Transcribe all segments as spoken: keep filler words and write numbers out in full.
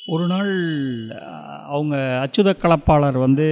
ஒரு நாள் அவங்க அச்சுத கலப்பாளர் வந்து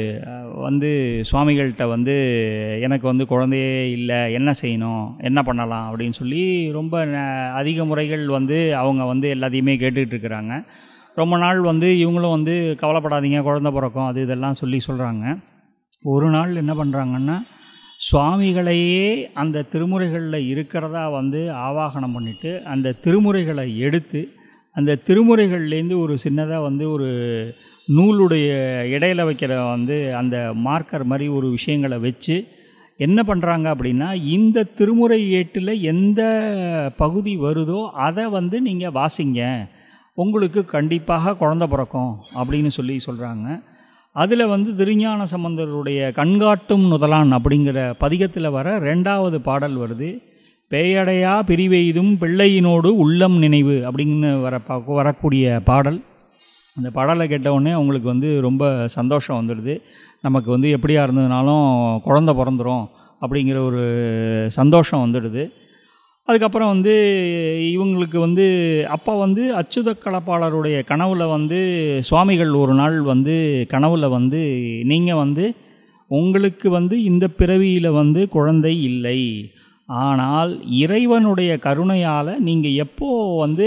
வந்து சுவாமிகள்கிட்ட வந்து எனக்கு வந்து குழந்தையே இல்லை, என்ன செய்யணும், என்ன பண்ணலாம் அப்படின்னு சொல்லி ரொம்ப அதிக முறைகள் வந்து அவங்க வந்து எல்லாத்தையுமே கேட்டுக்கிட்டு இருக்கிறாங்க. ரொம்ப நாள் வந்து இவங்களும் வந்து கவலைப்படாதீங்க, குழந்தை பிறக்கும், அது இதெல்லாம் சொல்லி சொல்கிறாங்க. ஒரு நாள் என்ன பண்ணுறாங்கன்னா, சுவாமிகளையே அந்த திருமுறைகளில் இருக்கிறதா வந்து ஆவாகனம் பண்ணிவிட்டு அந்த திருமுறைகளை எடுத்து அந்த திருமுறைகள்லேருந்து ஒரு சின்னதாக வந்து ஒரு நூலுடைய இடையில வைக்கிற வந்து அந்த மார்க்கர் மாதிரி ஒரு விஷயங்களை வச்சு என்ன பண்ணுறாங்க அப்படின்னா, இந்த திருமுறை ஏட்டில் எந்த பகுதி வருதோ அதை வந்து நீங்கள் வாசிங்க, உங்களுக்கு கண்டிப்பாக குழந்தை பிறக்கும் அப்படின்னு சொல்லி சொல்கிறாங்க. அதில் வந்து திருஞான சம்பந்தருடைய கண்காட்டும் நுதலான் அப்படிங்கிற பதிகத்தில் வர ரெண்டாவது பாடல் வருது. பேயடையா பிரிவெய்தும் பிள்ளையினோடு உள்ளம் நினைவு அப்படின்னு வர வரக்கூடிய பாடல். அந்த பாடலை கேட்டவுடனே அவங்களுக்கு வந்து ரொம்ப சந்தோஷம் வந்துடுது. நமக்கு வந்து எப்படியா இருந்ததுனாலும் குழந்தை பிறந்துடும் அப்படிங்கிற ஒரு சந்தோஷம் வந்துடுது. அதுக்கப்புறம் வந்து இவங்களுக்கு வந்து அப்போ வந்து அச்சுத கலப்பாளருடைய கனவுல வந்து சுவாமிகள் ஒரு நாள் வந்து கனவுல வந்து நீங்கள் வந்து உங்களுக்கு வந்து இந்த பிறவியில் வந்து குழந்தை இல்லை, ஆனால் இறைவனுடைய கருணையால் நீங்கள் எப்போ வந்து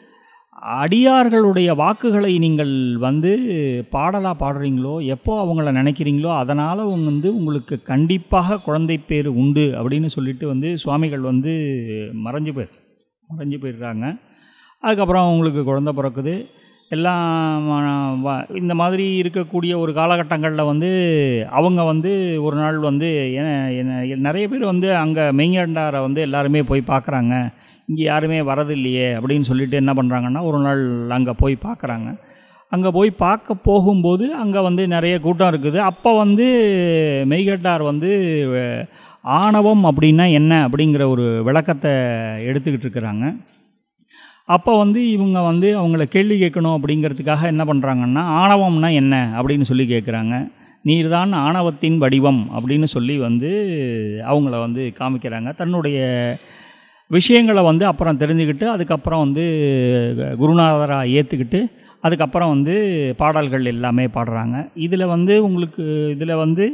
அடியார்களுடைய வாக்குகளை நீங்கள் வந்து பாடலாக பாடுறீங்களோ, எப்போ அவங்கள நினைக்கிறீங்களோ, அதனால் வந்து உங்களுக்கு கண்டிப்பாக குழந்தை பேர் உண்டு அப்படின்னு சொல்லிட்டு வந்து சுவாமிகள் வந்து மறைஞ்சு போய் மறைஞ்சு போயிடுறாங்க. அதுக்கப்புறம் அவங்களுக்கு குழந்தை பிறக்குது. எல்லாம் இந்த மாதிரி இருக்கக்கூடிய ஒரு காலகட்டங்களில் வந்து அவங்க வந்து ஒரு நாள் வந்து நிறைய பேர் வந்து அங்கே மெய்ஞாண்டாரை வந்து எல்லாருமே போய் பார்க்குறாங்க, இங்கே யாருமே வரதில்லையே அப்படின்னு சொல்லிட்டு என்ன பண்ணுறாங்கன்னா, ஒரு நாள் அங்கே போய் பார்க்குறாங்க. அங்கே போய் பார்க்க போகும்போது அங்கே வந்து நிறைய கூட்டம் இருக்குது. அப்போ வந்து மெய்கண்டார் வந்து ஆணவம் அப்படின்னா என்ன அப்படிங்கிற ஒரு விளக்கத்தை எடுத்துக்கிட்டு இருக்கிறாங்க. அப்போ வந்து இவங்க வந்து அவங்கள கேள்வி கேட்கணும் அப்படிங்கிறதுக்காக என்ன பண்ணுறாங்கன்னா, ஆணவம்னா என்ன அப்படின்னு சொல்லி கேட்குறாங்க. நீர்தான் ஆணவத்தின் வடிவம் அப்படின்னு சொல்லி வந்து அவங்கள வந்து காமிக்கிறாங்க. தன்னுடைய விஷயங்களை வந்து அப்புறம் தெரிஞ்சுக்கிட்டு அதுக்கப்புறம் வந்து குருநாதராக ஏற்றுக்கிட்டு அதுக்கப்புறம் வந்து பாடல்கள் எல்லாமே பாடுறாங்க. இதில் வந்து உங்களுக்கு இதில் வந்து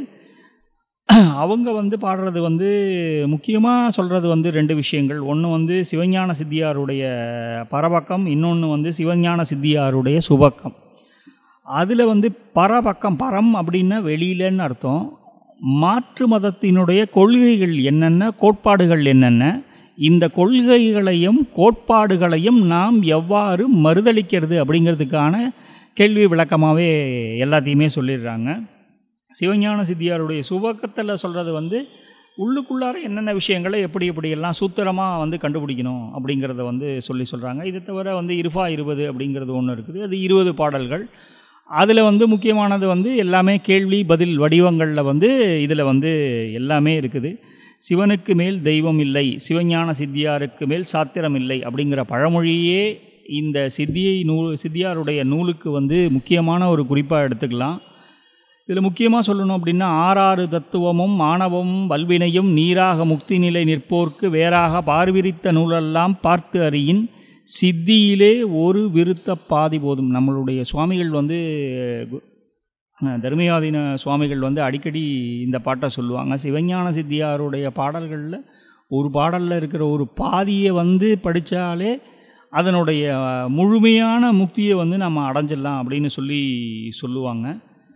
அவங்க வந்து பாடுறது வந்து முக்கியமாக சொல்கிறது வந்து ரெண்டு விஷயங்கள். ஒன்று வந்து சிவஞான சித்தியாருடைய பரபக்கம், இன்னொன்று வந்து சிவஞான சித்தியாருடைய சுபக்கம். அதில் வந்து பரபக்கம், பரம் அப்படின்னா வெளியிலன்னு அர்த்தம். மாற்று மதத்தினுடைய கொள்கைகள் என்னென்ன, கோட்பாடுகள் என்னென்ன, இந்த கொள்கைகளையும் கோட்பாடுகளையும் நாம் எவ்வாறு மறுதளிக்கிறது அப்படிங்கிறதுக்கான கேள்வி விளக்கமாகவே எல்லாத்தையுமே சொல்லிடுறாங்க. சிவஞான சித்தியாருடைய சுபக்கத்தில் சொல்கிறது வந்து உள்ளுக்குள்ளார என்னென்ன விஷயங்களை எப்படி எப்படியெல்லாம் சூத்திரமாக வந்து கண்டுபிடிக்கணும் அப்படிங்கிறத வந்து சொல்லி சொல்கிறாங்க. இதை தவிர வந்து இருஃபா இருபது அப்படிங்கிறது ஒன்று இருக்குது. அது இருபது பாடல்கள். அதில் வந்து முக்கியமானது வந்து எல்லாமே கேள்வி பதில் வடிவங்களில் வந்து இதில் வந்து எல்லாமே இருக்குது. சிவனுக்கு மேல் தெய்வம் இல்லை, சிவஞான சித்தியாருக்கு மேல் சாத்திரம் இல்லை அப்படிங்கிற பழமொழியே இந்த சித்தியை நூல் சித்தியாருடைய நூலுக்கு வந்து முக்கியமான ஒரு குறிப்பாக எடுத்துக்கலாம். இதில் முக்கியமாக சொல்லணும் அப்படின்னா, ஆறாறு தத்துவமும் ஆணவமும் வல்வினையும் நீராக முக்தி நிலை நிற்போர்க்கு வேறாக பார்விரித்த நூலெல்லாம் பார்த்து அறியின் சித்தியிலே ஒரு விருத்த பாதி போதும். நம்மளுடைய சுவாமிகள் வந்து தர்மயாதீன சுவாமிகள் வந்து அடிக்கடி இந்த பாட்டை சொல்லுவாங்க. சிவஞான சித்தியாருடைய பாடல்களில் ஒரு பாடலில் இருக்கிற ஒரு பாதியை வந்து படித்தாலே அதனுடைய முழுமையான முக்தியை வந்து நம்ம அடைஞ்சிடலாம் அப்படின்னு சொல்லி சொல்லுவாங்க.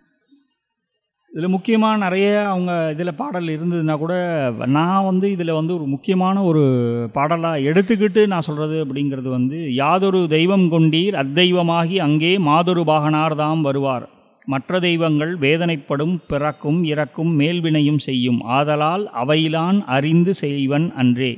இதில் முக்கியமாக நிறைய அவங்க இதில் பாடல் இருந்ததுன்னா கூட நான் வந்து இதில் வந்து ஒரு முக்கியமான ஒரு பாடலாக எடுத்துக்கிட்டு நான் சொல்கிறது அப்படிங்கிறது வந்து, யாதொரு தெய்வம் கொண்டீர் அத்தெய்வமாகி அங்கே மாதொரு பாகனார் தாம் வருவார், மற்ற தெய்வங்கள் வேதனைப்படும் பிறக்கும் இறக்கும் மேல்வினையும் செய்யும், ஆதலால் அவையிலான் அறிந்து செய்வன் அன்றே.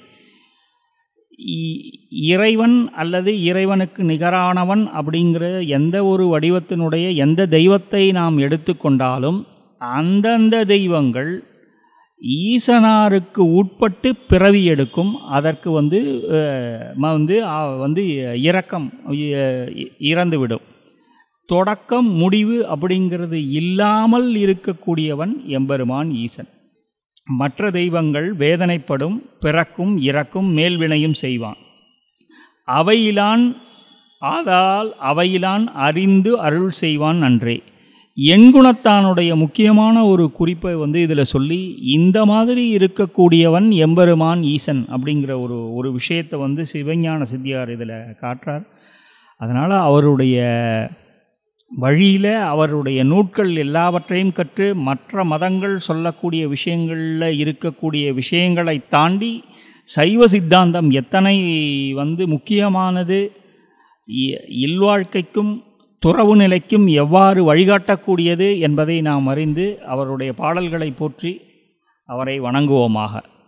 இறைவன் அல்லது இறைவனுக்கு நிகரானவன் அப்படிங்கிற எந்த ஒரு வடிவத்தினுடைய எந்த தெய்வத்தை நாம் எடுத்துக்கொண்டாலும் அந்தந்த தெய்வங்கள் ஈசனாருக்கு உட்பட்டு பிறவி எடுக்கும். அதற்கு வந்து வந்து வந்து இரக்கம் இறந்துவிடும். தொடக்கம் முடிவு அப்படிங்கிறது இல்லாமல் இருக்கக்கூடியவன் எம்பெருமான் ஈசன். மற்ற தெய்வங்கள் வேதனைப்படும் பிறக்கும் இறக்கும் மேல்வினையும் செய்வான். அவையிலான் ஆதலால் அவையிலான் அறிந்து அருள் செய்வான் நன்றே. எண்குணத்தானுடைய முக்கியமான ஒரு குறிப்பை வந்து இதில் சொல்லி, இந்த மாதிரி இருக்கக்கூடியவன் எம்பெருமான் ஈசன் அப்படிங்கிற ஒரு ஒரு விஷயத்தை வந்து சிவஞான சித்தியார் இதில் காட்டுறார். அதனால் அவருடைய வழியில் அவருடைய நூட்கள் எல்லாவற்றையும் கற்று மற்ற மதங்கள் சொல்லக்கூடிய விஷயங்களில் இருக்கக்கூடிய விஷயங்களை தாண்டி சைவ சித்தாந்தம் எத்தனை வந்து முக்கியமானது, இல்வாழ்க்கைக்கும் துறவு நிலைக்கும் எவ்வாறு வழிகாட்டக்கூடியது என்பதை நாம் அறிந்து அவருடைய பாடல்களை போற்றி அவரை வணங்குவோமாக.